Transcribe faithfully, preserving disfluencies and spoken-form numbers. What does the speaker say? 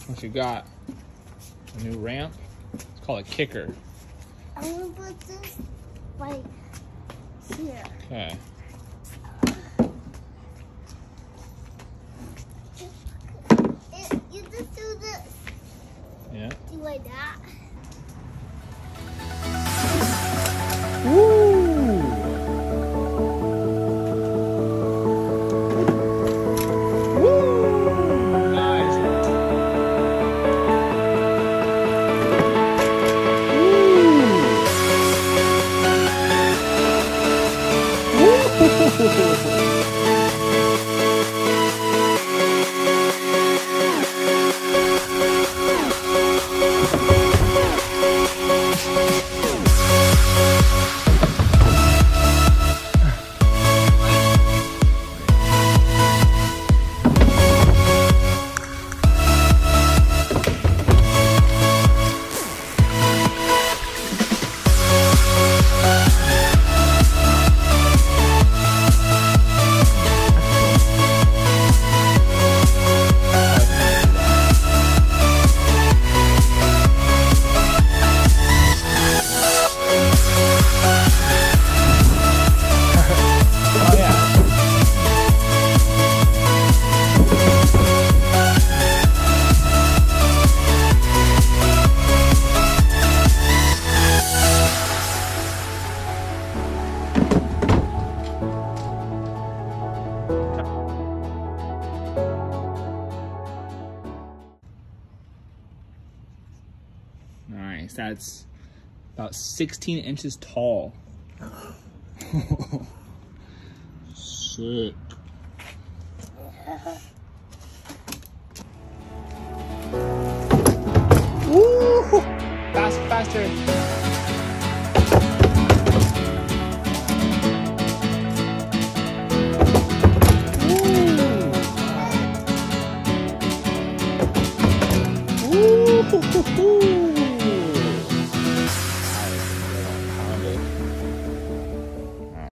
What you got? A new ramp? It's called a kicker. I'm gonna put this like here. Okay. It, you just do this. Yeah. Do like that. Woo! Nice, that's about sixteen inches tall. Sick. Woo! Fast, faster.